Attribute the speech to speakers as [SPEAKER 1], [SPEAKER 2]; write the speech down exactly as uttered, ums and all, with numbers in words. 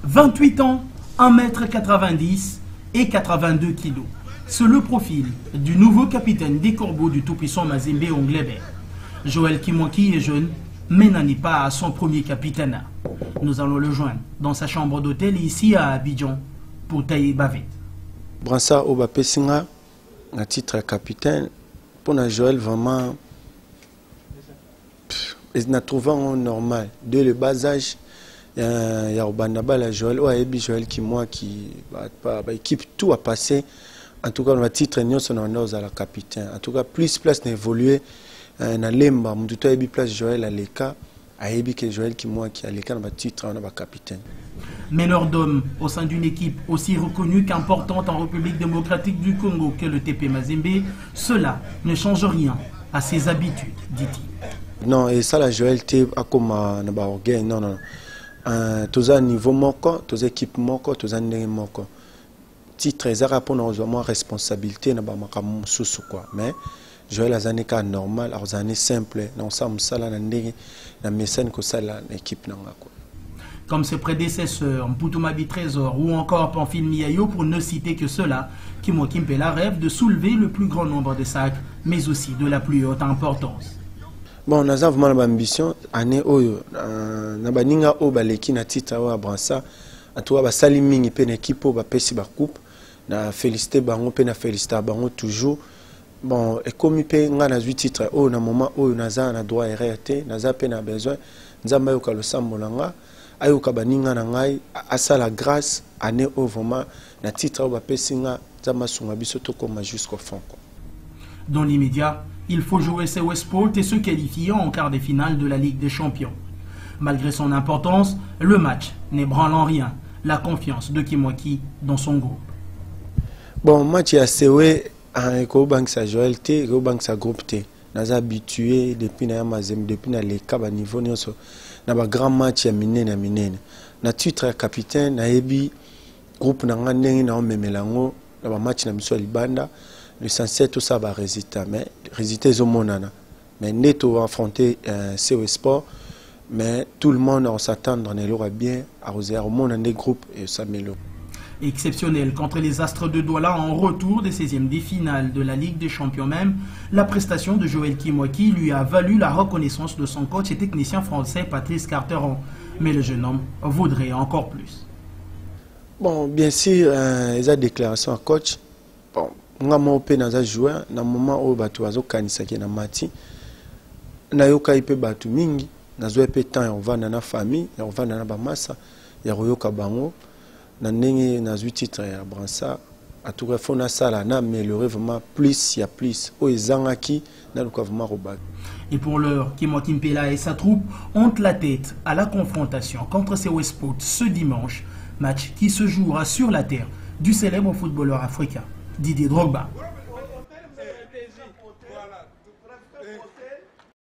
[SPEAKER 1] vingt-huit ans, un mètre quatre-vingt-dix et quatre-vingt-deux kilos. C'est le profil du nouveau capitaine des Corbeaux du tout-puissant Mazembe Onglebert. Joël Kimwaki est jeune, mais n'en est pas à son premier capitaine. Nous allons le joindre dans sa chambre d'hôtel ici à Abidjan pour tailler bavette.
[SPEAKER 2] Bransa Obapesinga, à titre capitaine, pour Joël vraiment, il a trouvé un normal. Dès le bas âge, il y a la Joël, ou Joël qui moi qui équipe tout a passé. En tout cas, on va titre nous sommes à la capitaine. En tout cas, plus place d'évoluer. Na lemba mtuto ebi place Joël Aleka a ebi que Joël qui moi qui Aleka na titre na capitaine.
[SPEAKER 1] Meneur d'hommes au sein d'une équipe aussi reconnue qu'importante en République démocratique du Congo que le T P Mazembe, cela ne change rien à ses habitudes, dit-il.
[SPEAKER 2] Non, et ça la Joël T a comme na ba orgueil non non. Euh tous à niveau moko, tous équipe moko, tous à ndenge moko. Titre ça répond aux moins responsabilité na ba makamu susu quoi, mais Joël a un cas normal, a un simple, non ça msala na ndenge na messane ko sala l'équipe nanga quoi.
[SPEAKER 1] Comme ses prédécesseurs, Mpoutomabi Trésor ou encore Pamphile Miayo, pour ne citer que cela, Kimwaki Mpela rêve de soulever le plus grand nombre de sacs, mais aussi de la plus haute importance.
[SPEAKER 2] Bon, on a vraiment l'ambition, année oyo, na baninga o baleki na titre wa Bransa, atoua ba sali mingi pe na équipe ba pesi ba coupe, na féliciter bango pe na féliciter bango toujours. Bon, et comme il peut nga na huit titres, oh na moment où naza na droit R T, naza pe na besoin, nzamba yo ka lo sambolanga, ayo ka baninga na ngai, asa la grâce, année au vraiment na titre ba pesinga, nzamba sunga biso to comme jusqu'au fond.
[SPEAKER 1] Dans l'immédiat, il faut jouer ses Westport et se qualifier en quart de finale de la Ligue des Champions. Malgré son importance, le match n'ébranle en rien la confiance de Kimwaki dans son groupe.
[SPEAKER 2] Bon, match à Sewe. Un bank sa Joël T, un bank sa groupe T. Nous sommes habitués depuis na Mazembe, depuis na les cas niveau nyonso. Na ba grand match ya minene minene. Na titre capitaine na ebi groupe na ngandenge na memelango na ba match na biso libanda. L'essentiel tout ça ba résultat mais résultat zo monana. Mais neto affronter euh, C O Sport mais tout le monde on s'attend dans les lois bien à roser au monde des groupes et ça mélo.
[SPEAKER 1] Exceptionnel contre les Astres de Douala en retour des seizièmes des finales de la Ligue des Champions même, la prestation de Joël Kimwaki lui a valu la reconnaissance de son coach et technicien français Patrice Carteron. Mais le jeune homme voudrait encore plus.
[SPEAKER 2] Bon, bien sûr, euh, il y a déclaration à coach. Bon, moi, je suis joueur, dans le moment où je suis kanisa qui est mati, na yoka ipe batu mingi, na zo ipe temps on va dans la famille, on va dans la bamasa, ya yoka bango. Na ndenge na huit titres ya Bransa a tout refona sala na améliorer vraiment plus il y a plus o ezangaki na luka vraiment robat.
[SPEAKER 1] Et pour l'heure, Kimwaki Mpela et sa troupe ont la tête à la confrontation contre ces Westport ce dimanche, match qui se jouera sur la terre du célèbre footballeur africain Didier Drogba.